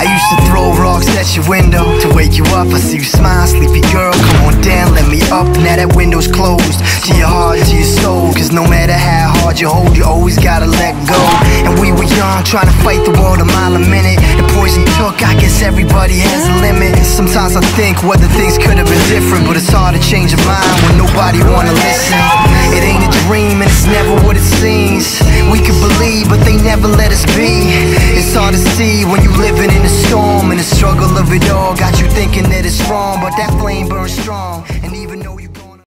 I used to throw rocks at your window to wake you up. I see you smile, sleepy girl, come on down, let me up. Now that window's closed, to your heart, to your soul. Cause no matter how hard you hold, you always gotta let go. And we were young, trying to fight the world a mile a minute. The poison took, I guess everybody has a limit. Sometimes I think whether things could have been different, but it's hard to change your mind when nobody wanna listen. It ain't a dream and it's never what it seems. We could believe, but they never let us be. It's hard to see when you living in the storm, and the struggle of it all got you thinking that it's wrong, but that flame burns strong.